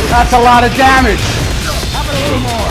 That's a lot of damage. How about a little more?